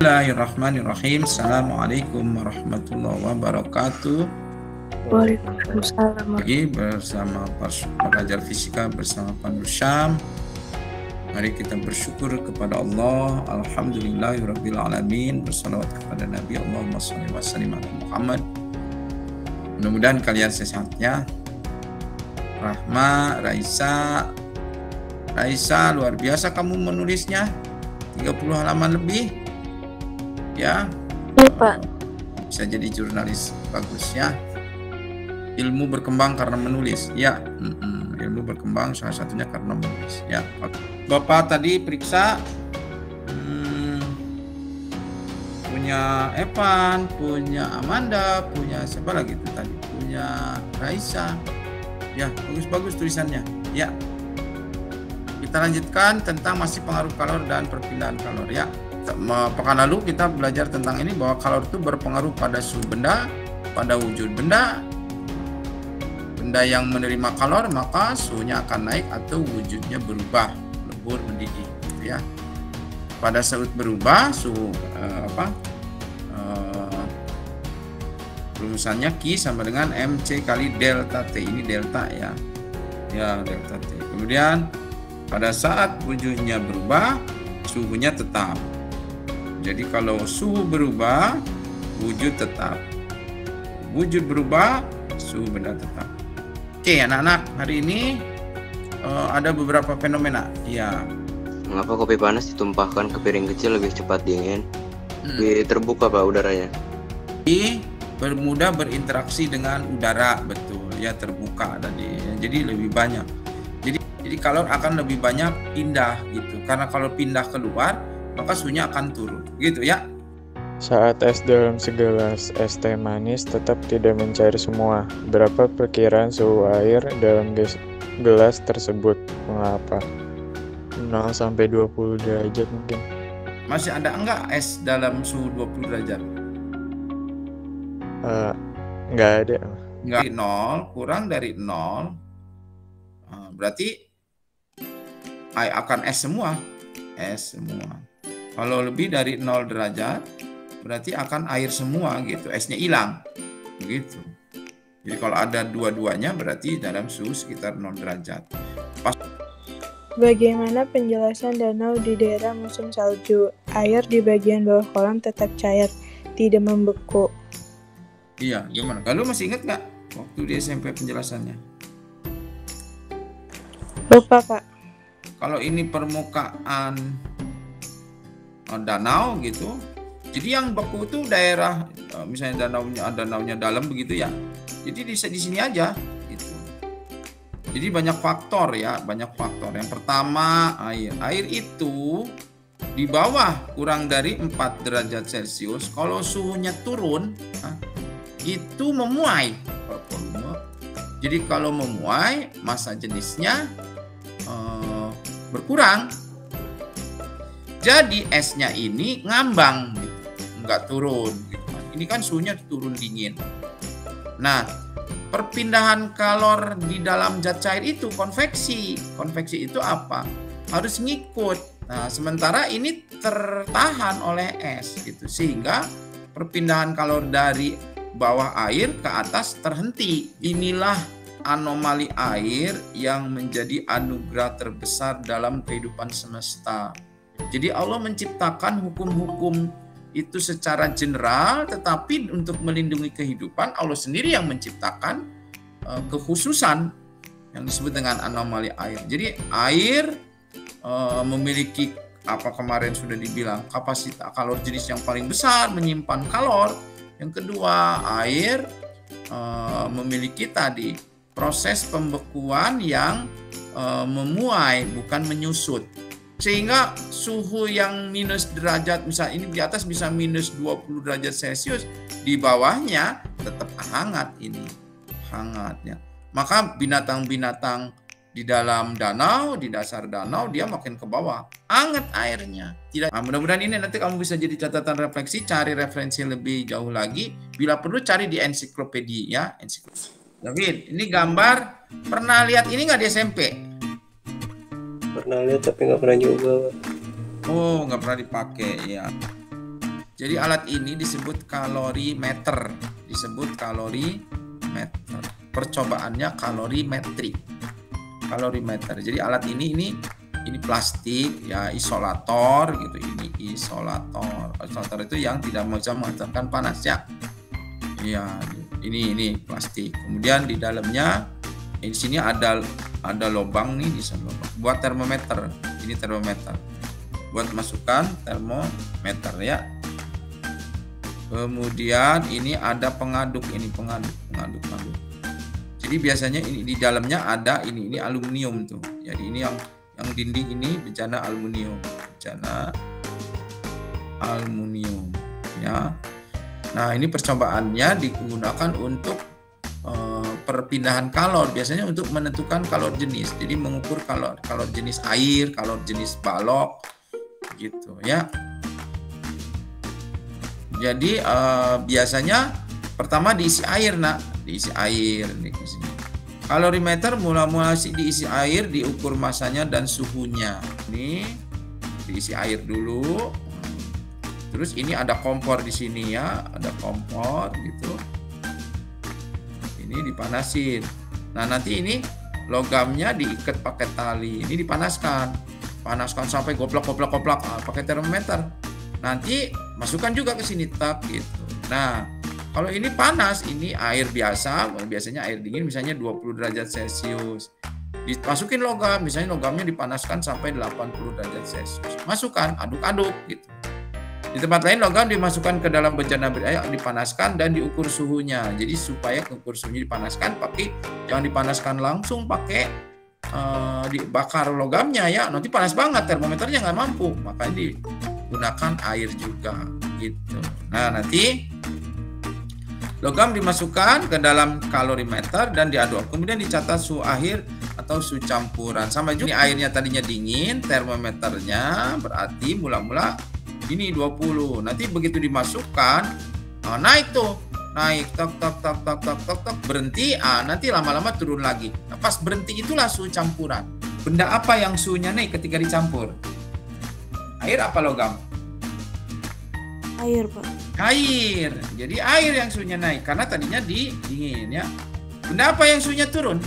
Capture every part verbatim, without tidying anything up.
Bismillahirrahmanirrahim. Assalamualaikum warahmatullahi wabarakatuh. Waalaikumsalam. Lagi bersama belajar fisika bersama Pandu Syam. Mari kita bersyukur kepada Allah. Alhamdulillahirabbil alamin. Bersalawat kepada Nabi Allahumma shalli wa sallim ala Muhammad. Mudah-mudahan kalian sehat ya. Rahma, Raisa, Raisa luar biasa kamu menulisnya. tiga puluh halaman lebih. Ya. Iya, Pak. Bisa jadi jurnalis bagus ya. Ilmu berkembang karena menulis. Ya, mm-mm. ilmu berkembang salah satunya karena menulis. Ya. Bapak tadi periksa hmm, punya Evan, punya Amanda, punya siapa lagi itu tadi? Punya Raisa. Ya, bagus-bagus tulisannya. Ya. Kita lanjutkan tentang masih pengaruh kalor dan perpindahan kalor ya. Pekan lalu kita belajar tentang ini bahwa kalor itu berpengaruh pada suhu benda, pada wujud benda. Benda yang menerima kalor maka suhunya akan naik atau wujudnya berubah, lebur, mendidih, gitu ya. Pada saat berubah suhu eh, apa? Eh, rumusannya Q sama dengan M C kali delta T. Ini delta ya. Ya, delta T. Kemudian pada saat wujudnya berubah, suhunya tetap. Jadi kalau suhu berubah, wujud tetap. Wujud berubah, suhu benda tetap. Oke, anak-anak, hari ini uh, ada beberapa fenomena. Ya. Mengapa kopi panas ditumpahkan ke piring kecil lebih cepat dingin? Hmm. Lebih terbuka Pak udaranya. Jadi bermudah berinteraksi dengan udara, betul. Ya, terbuka tadi. Jadi lebih banyak. Jadi jadi kalor akan lebih banyak pindah gitu. Karena kalau pindah keluar, maka suhunya akan turun, gitu ya. Saat es dalam segelas es teh manis tetap tidak mencair semua, berapa perkiraan suhu air dalam gelas tersebut? Mengapa? nol sampai dua puluh derajat mungkin. Masih ada enggak es dalam suhu dua puluh derajat? Uh, enggak ada. Enggak, nol kurang dari nol. Nah, berarti akan es semua. Es semua. Kalau lebih dari nol derajat, berarti akan air semua gitu. Esnya hilang. Begitu. Jadi kalau ada dua-duanya berarti dalam suhu sekitar nol derajat. Pas. Bagaimana penjelasan danau di daerah musim salju? Air di bagian bawah kolam tetap cair, tidak membeku. Iya, gimana? Kalau masih ingat nggak waktu di S M P penjelasannya? Lupa, Pak. Kalau ini permukaan danau gitu, jadi yang beku itu daerah misalnya danaunya danaunya dalam begitu ya, jadi di, di sini aja gitu. Jadi banyak faktor ya, banyak faktor. Yang pertama air air itu di bawah kurang dari empat derajat Celcius kalau suhunya turun nah, itu memuai. Jadi kalau memuai massa jenisnya eh, berkurang. Jadi esnya ini ngambang, gitu. Nggak turun. Gitu. Ini kan suhunya turun dingin. Nah, perpindahan kalor di dalam zat cair itu konveksi. Konveksi itu apa? Harus ngikut. Nah, sementara ini tertahan oleh es, gitu. Sehingga perpindahan kalor dari bawah air ke atas terhenti. Inilah anomali air yang menjadi anugerah terbesar dalam kehidupan semesta. Jadi Allah menciptakan hukum-hukum itu secara general, tetapi untuk melindungi kehidupan Allah sendiri yang menciptakan uh, kekhususan yang disebut dengan anomali air. Jadi air uh, memiliki apa kemarin sudah dibilang kapasitas kalor jenis yang paling besar menyimpan kalor. Yang kedua, air uh, memiliki tadi proses pembekuan yang uh, memuai bukan menyusut. Sehingga suhu yang minus derajat, misalnya ini di atas bisa minus dua puluh derajat Celcius, di bawahnya tetap hangat ini, hangatnya. Maka binatang-binatang di dalam danau, di dasar danau, dia makin ke bawah, hangat airnya. Tidak. Nah, mudah-mudahan ini nanti kamu bisa jadi catatan refleksi, cari referensi lebih jauh lagi. Bila perlu cari di ensiklopedia, ya, ensiklopedia. David, ini gambar, pernah lihat ini nggak di S M P? Pernah lihat tapi nggak pernah juga. Oh, nggak pernah dipakai ya. Jadi alat ini disebut kalorimeter, disebut kalorimeter. Percobaannya kalorimetri. Kalorimeter. Jadi alat ini ini ini plastik ya, isolator gitu. Ini isolator. Isolator itu yang tidak bisa menghasilkan panas ya. Iya, ini ini plastik. Kemudian di dalamnya di sini ada ada lubang nih, di sana lubang. Buat termometer. Ini termometer. Buat masukkan termometer ya. Kemudian ini ada pengaduk, ini pengaduk, pengaduk, pengaduk. Jadi biasanya ini di dalamnya ada ini ini aluminium tuh. Jadi ini yang yang dinding ini bejana aluminium, bejana aluminium ya. Nah, ini percobaannya digunakan untuk uh, perpindahan kalor, biasanya untuk menentukan kalor jenis. Jadi mengukur kalor kalor jenis air, kalor jenis balok gitu ya. Jadi uh, biasanya pertama diisi air, nak, diisi air di sini. Kalorimeter mula-mula diisi air, diukur masanya dan suhunya. Ini diisi air dulu. Terus ini ada kompor di sini ya, ada kompor gitu. Ini dipanasin. Nah, nanti ini logamnya diikat pakai tali. Ini dipanaskan. Panaskan sampai goplak-goplak-goplak ah, pakai termometer. Nanti masukkan juga ke sini tak gitu. Nah, kalau ini panas, ini air biasa, biasanya air dingin misalnya dua puluh derajat Celcius. Dimasukin logam, misalnya logamnya dipanaskan sampai delapan puluh derajat Celcius. Masukkan, aduk-aduk gitu. Di tempat lain logam dimasukkan ke dalam bejana air, dipanaskan dan diukur suhunya. Jadi supaya ukur suhunya dipanaskan, pakai jangan dipanaskan langsung pakai uh, dibakar logamnya ya. Nanti panas banget, termometernya nggak mampu. Makanya digunakan air juga gitu. Nah, nanti logam dimasukkan ke dalam kalorimeter dan diaduk. Kemudian dicatat suhu akhir atau suhu campuran. Sama juga ini airnya tadinya dingin, termometernya berarti mula-mula ini dua puluh. Nanti begitu dimasukkan, nah, naik tuh. Naik, tok, tok, tok, tok, tok, tok, tok, berhenti, ah, nanti lama-lama turun lagi. Nah, pas berhenti itulah suhu campuran. Benda apa yang suhunya naik ketika dicampur? Air apa logam? Air, Pak. Air. Jadi air yang suhunya naik karena tadinya di dingin ya. Benda apa yang suhunya turun?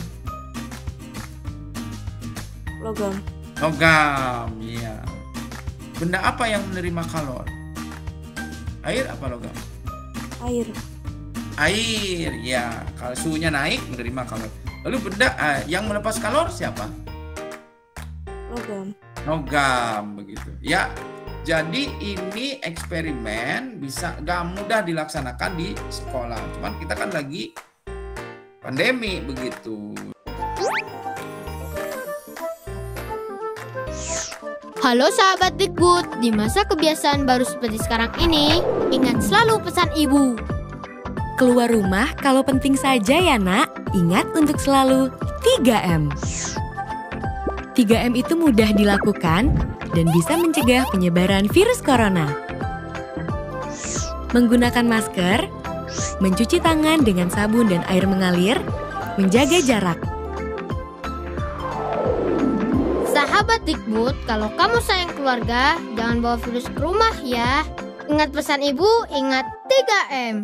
Logam. Logam, ya. Benda apa yang menerima kalor? Air apa logam? Air. Air, ya. Kalau suhunya naik menerima kalor. Lalu benda eh, yang melepas kalor siapa? Logam. Logam, begitu. Ya. Jadi ini eksperimen bisa gak mudah dilaksanakan di sekolah. Cuman kita kan lagi pandemi begitu. Halo sahabat Dikbud, di masa kebiasaan baru seperti sekarang ini, ingat selalu pesan ibu. Keluar rumah kalau penting saja ya nak, ingat untuk selalu tiga M. tiga M itu mudah dilakukan dan bisa mencegah penyebaran virus corona. Menggunakan masker, mencuci tangan dengan sabun dan air mengalir, menjaga jarak. Sahabat Dikbud, kalau kamu sayang keluarga, jangan bawa virus ke rumah ya. Ingat pesan ibu, ingat tiga M.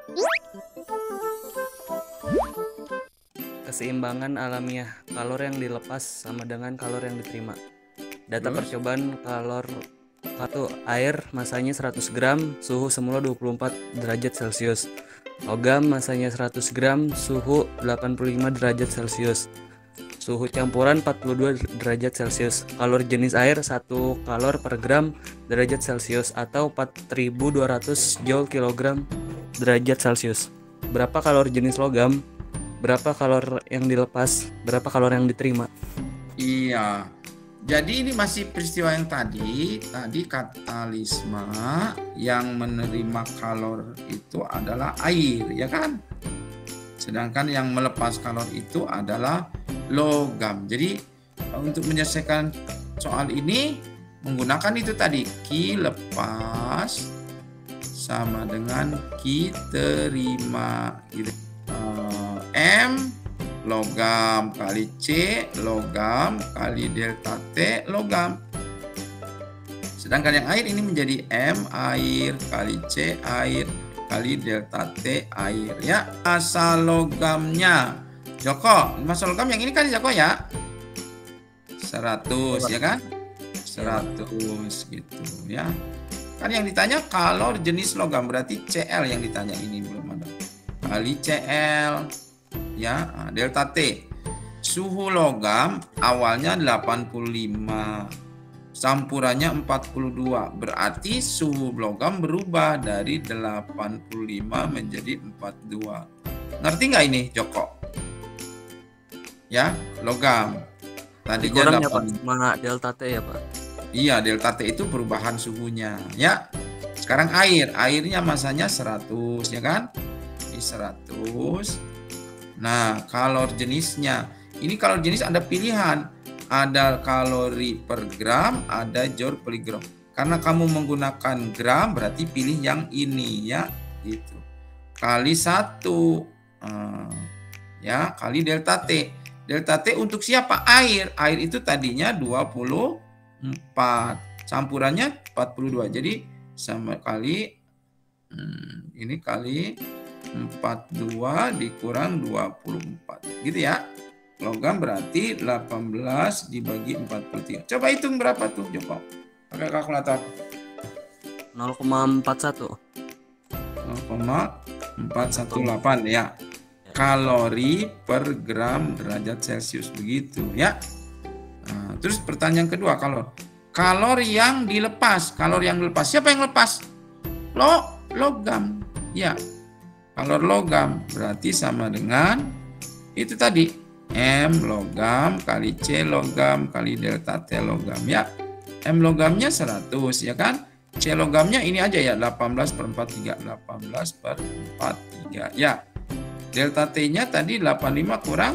Keseimbangan alamiah, kalor yang dilepas sama dengan kalor yang diterima. Data percobaan kalor satu, air masanya seratus gram, suhu semula dua puluh empat derajat Celcius. Logam masanya seratus gram, suhu delapan puluh lima derajat Celcius. Suhu campuran empat puluh dua derajat Celcius. Kalor jenis air satu kalor per gram derajat Celcius atau empat ribu dua ratus joule kilogram derajat Celcius. Berapa kalor jenis logam? Berapa kalor yang dilepas? Berapa kalor yang diterima? Iya. Jadi ini masih peristiwa yang tadi. Tadi katalisme yang menerima kalor itu adalah air, ya kan? Sedangkan yang melepas kalor itu adalah logam. Jadi untuk menyelesaikan soal ini menggunakan itu tadi, Q lepas sama dengan Q terima gitu. uh, M logam kali C logam kali delta T logam. Sedangkan yang air ini menjadi M air kali C air kali delta T air ya. Massa logamnya Joko, massa logam yang ini kan Joko ya seratus ya kan, seratus gitu ya. Kan yang ditanya kalor jenis logam, berarti C L yang ditanya, ini belum ada. Kali C L ya, delta T. Suhu logam awalnya delapan puluh lima, campurannya empat puluh dua. Berarti suhu logam berubah dari delapan puluh lima menjadi empat puluh dua. Ngerti nggak ini Joko? Ya, logam. Tadinya Dikurangnya Pak, mana delta T ya Pak? Iya, delta T itu perubahan suhunya ya. Sekarang air, airnya masanya seratus ya kan? Ini seratus. Nah, kalor jenisnya. Ini kalor jenis ada pilihan. Ada kalori per gram, ada joule per gram. Karena kamu menggunakan gram, berarti pilih yang ini ya, gitu. Kali satu, hmm, ya, kali delta T. Delta T untuk siapa? Air. Air itu tadinya dua puluh empat, campurannya empat puluh dua. Jadi sama kali hmm, ini kali empat puluh dua dikurang dua puluh empat. Gitu ya. Logam berarti delapan belas dibagi empat puluh tiga. Coba hitung berapa tuh Joko? Pakai kalkulator. nol koma empat satu. nol koma empat satu delapan ya. Kalori per gram derajat Celcius begitu ya. Nah, terus pertanyaan kedua, kalor. Kalor yang dilepas, kalor yang dilepas. Siapa yang lepas? Lo, logam. Ya. Kalor logam berarti sama dengan itu tadi. M logam kali C logam kali delta T logam ya. M logamnya seratus ya kan? C logamnya ini aja ya, delapan belas per empat puluh tiga. delapan belas per empat puluh tiga ya. Delta T-nya tadi delapan puluh lima kurang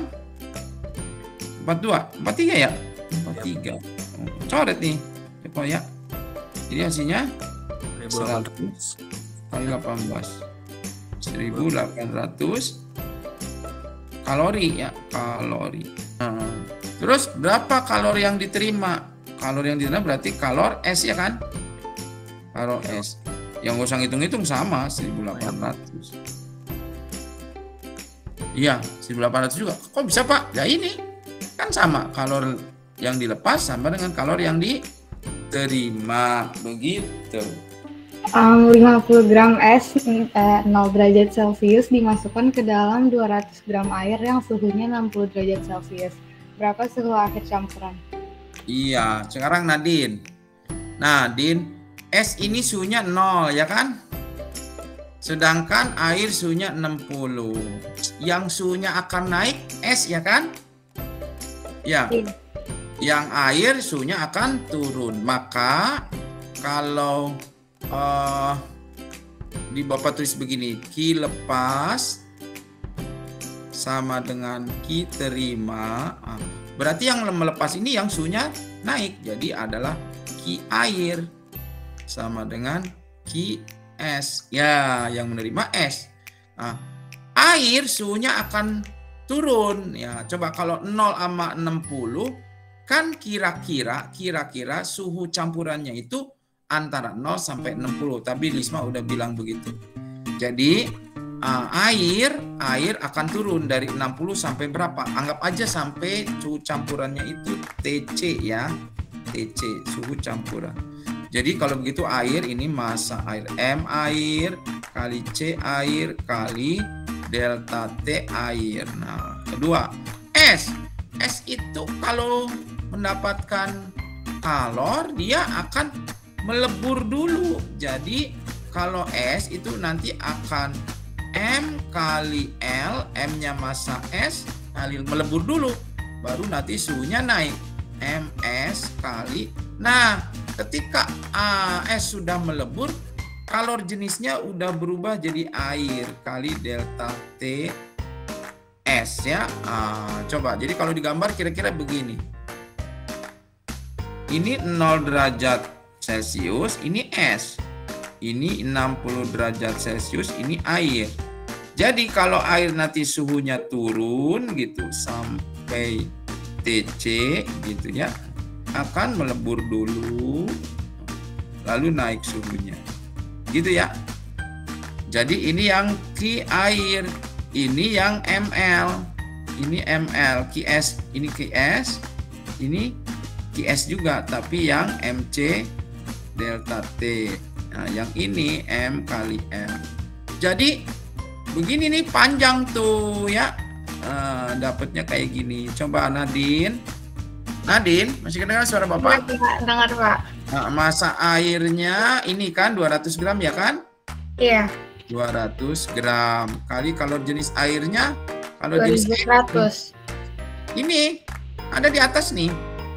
empat puluh dua. empat puluh tiga ya? empat puluh tiga. Coret nih. Coba ya. Jadi hasilnya seratus kali delapan belas. seribu delapan ratus kalori ya. Kalori. Nah, terus berapa kalori yang diterima? Kalori yang diterima berarti kalor S ya kan? Kalor S. Yang nggak usah ngitung-ngitung sama seribu delapan ratus. Iya, seribu delapan ratus juga. Kok bisa Pak? Ya ini kan sama, kalor yang dilepas sama dengan kalor yang diterima, begitu. Um, lima puluh gram es eh, nol derajat Celcius dimasukkan ke dalam dua ratus gram air yang suhunya enam puluh derajat Celcius. Berapa suhu akhir campuran? Iya, sekarang Nadine. Nadine, es ini suhunya nol ya kan? Sedangkan air suhunya enam puluh. Yang suhunya akan naik es ya kan? Ya. Yang air suhunya akan turun. Maka kalau uh, di Bapak tulis begini, Q lepas sama dengan Q terima. Ah, berarti yang melepas ini yang suhunya naik. Jadi adalah Q air sama dengan Q es ya, yang menerima es. Nah, air suhunya akan turun ya. Coba kalau nol sama enam puluh kan kira-kira kira-kira suhu campurannya itu antara nol sampai enam puluh. Tapi Lisma udah bilang begitu. Jadi uh, air air akan turun dari enam puluh sampai berapa? Anggap aja sampai suhu campurannya itu T C ya. T C suhu campuran. Jadi kalau begitu air ini massa air M air kali C air kali delta T air. Nah, kedua, es. Es itu kalau mendapatkan kalor dia akan melebur dulu. Jadi kalau es itu nanti akan M kali L, M-nya massa es kali melebur dulu. Baru nanti suhunya naik. M S kali. Nah, ketika uh, es sudah melebur, kalor jenisnya udah berubah jadi air kali delta T S ya. Uh, coba, jadi kalau digambar kira-kira begini. Ini nol derajat Celcius, ini es. Ini enam puluh derajat Celcius, ini air. Jadi kalau air nanti suhunya turun gitu sampai T C gitu ya, akan melebur dulu lalu naik suhunya. Gitu ya. Jadi ini yang Q air, ini yang ml, ini ml, Qs, ini Qs, ini Qs juga, tapi yang mc delta T. Nah, yang ini M kali M. Jadi begini nih panjang tuh ya. Uh, dapatnya kayak gini. Coba Nadine. Nadine, masih kedengar suara Bapak? Dengar, Pak. Nah, masa airnya ini kan dua ratus gram ya kan? Iya. dua ratus gram kali kalor jenis airnya, kalau jenis dua ribu seratus. Ini ada di atas nih.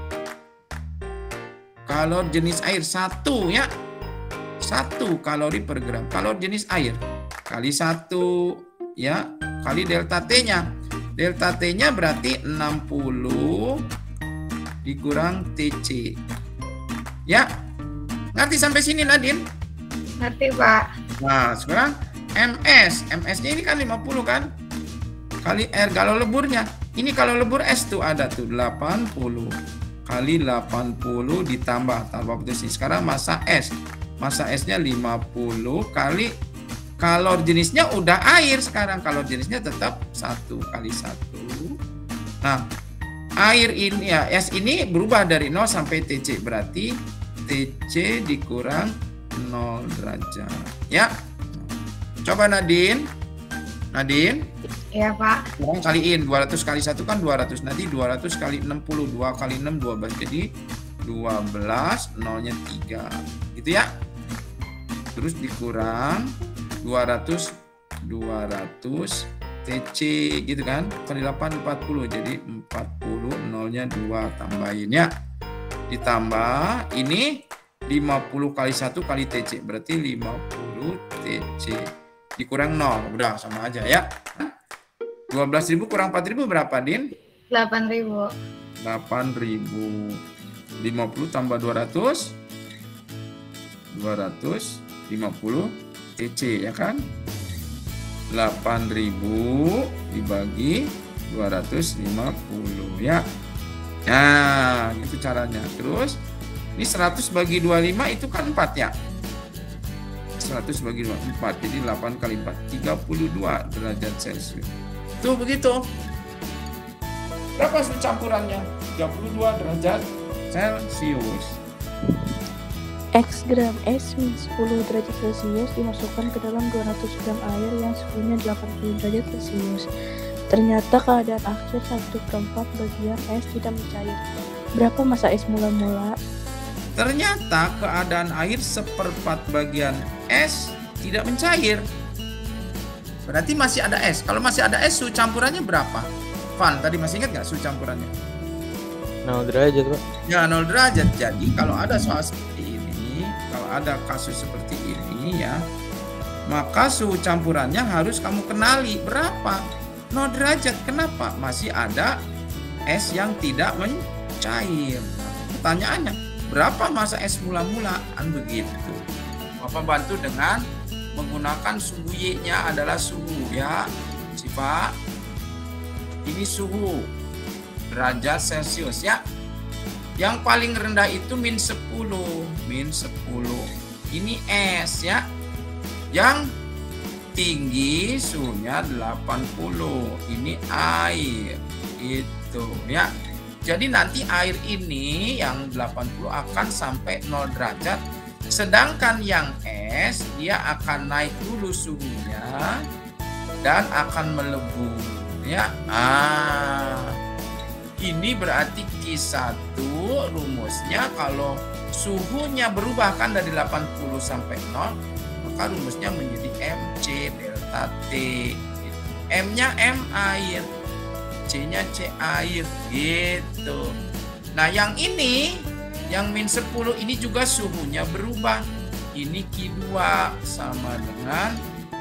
Kalor jenis air satu ya. satu kalori per gram. Kalor jenis air kali satu ya, kali delta T-nya. Delta T-nya berarti enam puluh dikurang T C. Ya. Ngerti sampai sini Nadine? Ngerti, Pak. Nah, sekarang ms. Ms-nya ini kan lima puluh kan? Kali R. Kalau leburnya. Ini kalau lebur S tuh ada tuh delapan puluh. Kali delapan puluh ditambah. Tambah putus ini. Sekarang massa S. Massa S-nya lima puluh kali kalor jenisnya udah air sekarang. Kalor jenisnya tetap satu kali satu. Nah, air ini ya, S ini berubah dari nol sampai T C. Berarti T C dikurang nol derajat. Ya. Coba Nadine. Nadine. Iya, Pak. Sekarang kaliin dua ratus kali satu kan dua ratus. Nanti dua ratus kali enam puluh. dua kali enam dua belas. Jadi dua belas, nolnya tiga. Gitu ya. Terus dikurang dua ratus dua ratus T C gitu kan. Kali delapan empat puluh. Jadi empat puluh, nolnya dua, tambahin ya. Ditambah ini lima puluh kali satu kali T C. Berarti lima puluh T C. Dikurang nol. Udah sama aja ya. dua belas ribu kurang empat ribu berapa, Din? delapan ribu. delapan ribu. lima puluh tambah dua ratus. dua ratus lima puluh T C ya kan? delapan ribu dibagi dua ratus lima puluh ya. Nah, itu caranya. Terus ini seratus bagi dua puluh lima itu kan empat ya. seratus bagi dua puluh empat, jadi delapan kali empat, tiga puluh dua derajat Celcius. Tuh begitu. Berapa campurannya? tiga puluh dua derajat Celcius. X gram es minus sepuluh derajat Celcius dimasukkan ke dalam dua ratus gram air yang suhunya delapan puluh derajat Celcius. Ternyata keadaan akhir satu per empat bagian es tidak mencair. Berapa massa es mula-mula? Ternyata keadaan air seperempat bagian es tidak mencair. Berarti masih ada es. Kalau masih ada es, suhu campurannya berapa? Van, tadi masih ingat nggak suhu campurannya? nol derajat, Pak. Ya, nol derajat. Jadi kalau ada soal seperti ini, kalau ada kasus seperti ini ya, maka suhu campurannya harus kamu kenali berapa. nol derajat. Kenapa? Masih ada es yang tidak mencair. Nah, pertanyaannya, berapa massa es mula-mula? Kan begitu. Bapak bantu dengan menggunakan suhu Y-nya adalah suhu ya. Siapa? Ini suhu derajat Celcius ya. Yang paling rendah itu min sepuluh. Min sepuluh. Ini es ya. Yang tinggi suhunya delapan puluh. Ini air. Itu ya. Jadi nanti air ini yang delapan puluh akan sampai nol derajat. Sedangkan yang es dia akan naik dulu suhunya dan akan melebur ya. Ah. Ini berarti Q satu rumusnya kalau suhunya berubah kan dari delapan puluh sampai nol, maka rumusnya menjadi mc delta T. M-nya M air. C-nya C air gitu. Nah, yang ini yang min sepuluh ini juga suhunya berubah. Ini Q dua sama dengan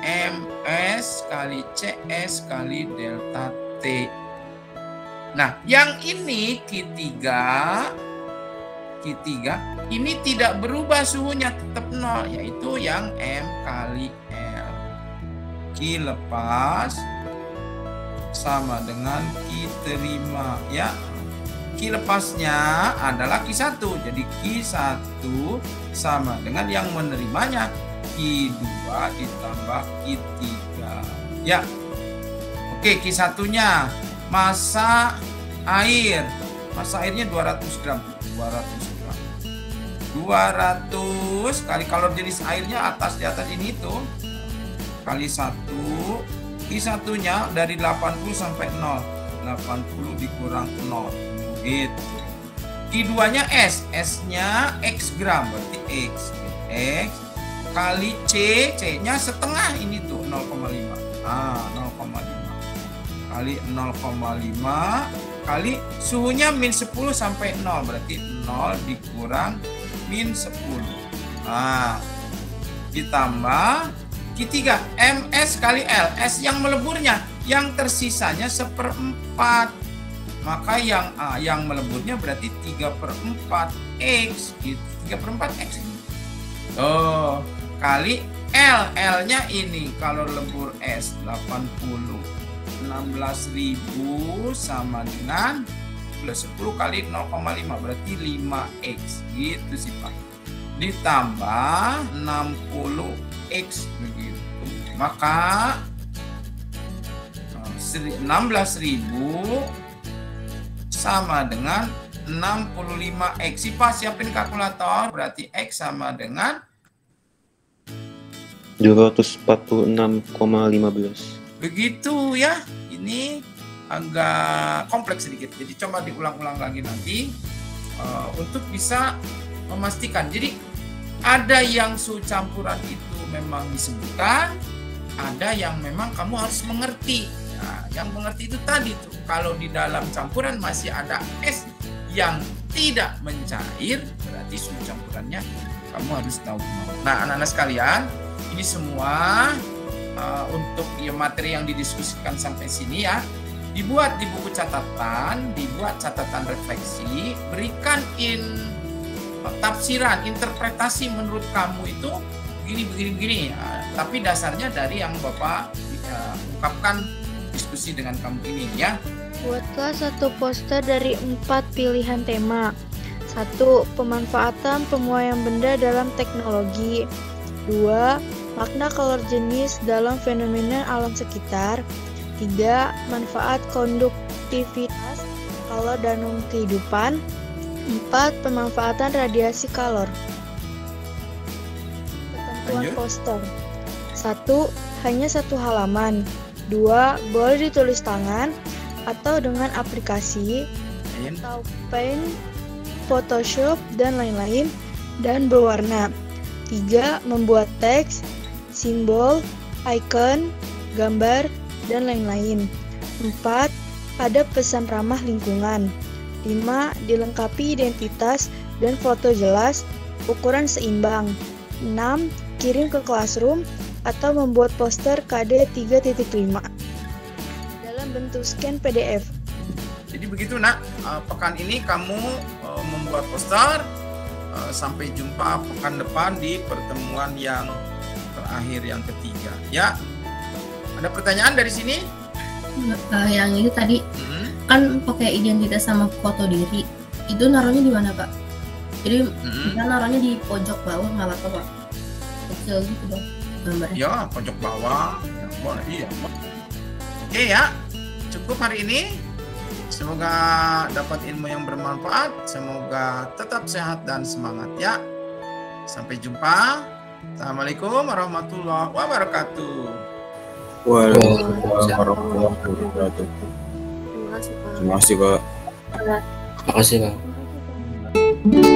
Ms kali Cs kali delta T. Nah, yang ini Q tiga Q tiga ini tidak berubah suhunya, tetap nol, yaitu yang M kali L. Q lepas sama dengan Q terima ya. Q Q lepasnya adalah Q satu. Jadi Q satu sama dengan yang menerimanya Q dua ditambah Q tiga. Ya. Oke, Q satunya massa air. Massa airnya dua ratus gram. dua ratus gram. dua ratus kali kalor jenis airnya atas di atas ini tuh. Kali satu. Q satunya dari delapan puluh sampai nol. delapan puluh dikurang nol. Gitu. Q dua-nya S. S-nya X gram, berarti X. X kali C. C-nya setengah ini tuh nol koma lima. Ah, nol koma lima. Kali nol koma lima kali suhunya min sepuluh sampai nol, berarti nol dikurang min sepuluh. Nah, ditambah Q tiga M S kali L. S yang meleburnya, yang tersisanya seperempat. Maka yang A yang meleburnya berarti tiga per empat X gitu. tiga per empat X. Oh, kali L. L-nya ini kalau lebur S delapan puluh. enam belas ribu sama dengan plus sepuluh kali nol koma lima berarti lima X gitu sih Pak. Ditambah enam puluh X begitu. Maka enam belas ribu sama dengan enam puluh lima X. Si Pak siapin kalkulator, berarti X sama dengan dua ratus empat puluh enam koma lima belas. Begitu ya. Ini agak kompleks sedikit. Jadi coba diulang-ulang lagi nanti uh, untuk bisa memastikan. Jadi ada yang suhu campuran itu memang disebutkan, ada yang memang kamu harus mengerti. Nah, yang mengerti itu tadi tuh, kalau di dalam campuran masih ada es yang tidak mencair, berarti suhu campurannya kamu harus tahu. Nah, anak-anak sekalian, ini semua uh, untuk ya, materi yang didiskusikan sampai sini ya, dibuat di buku catatan, dibuat catatan refleksi, berikan in uh, tafsiran, interpretasi menurut kamu itu begini-begini-begini ya. Tapi dasarnya dari yang Bapak uh, ungkapkan diskusi dengan kamu ini ya. Buatlah satu poster dari empat pilihan tema. Satu, pemanfaatan pemuaian benda dalam teknologi. Dua, makna kalor jenis dalam fenomena alam sekitar. Tiga, manfaat konduktivitas kalor dalam kehidupan. Empat, pemanfaatan radiasi kalor. Ketentuan poster. Satu, hanya satu halaman. Dua, boleh ditulis tangan atau dengan aplikasi atau Paint, Photoshop, dan lain-lain, dan berwarna. Tiga, membuat teks, simbol, icon, gambar, dan lain-lain. Empat, ada pesan ramah lingkungan. Lima, dilengkapi identitas dan foto jelas, ukuran seimbang. Enam, kirim ke classroom atau membuat poster K D tiga titik lima dalam bentuk scan P D F. Jadi begitu nak, pekan ini kamu membuat poster. Sampai jumpa pekan depan di pertemuan yang terakhir yang ketiga ya. Ada pertanyaan dari sini? Uh, yang itu tadi hmm. kan pakai identitas sama foto diri, itu naruhnya di mana Pak? Jadi hmm. kita naruhnya di pojok bawah nggak apa-apa Pak? Kecil gitu dong gambarnya. Ya, pojok bawah. Ya, boleh, iya. Oke ya, cukup hari ini. Semoga dapat ilmu yang bermanfaat. Semoga tetap sehat dan semangat ya. Sampai jumpa. Assalamualaikum warahmatullahi wabarakatuh. Waalaikumsalam warahmatullahi wabarakatuh. Terima kasih Pak. Terima kasih Pak. Terima kasih Pak.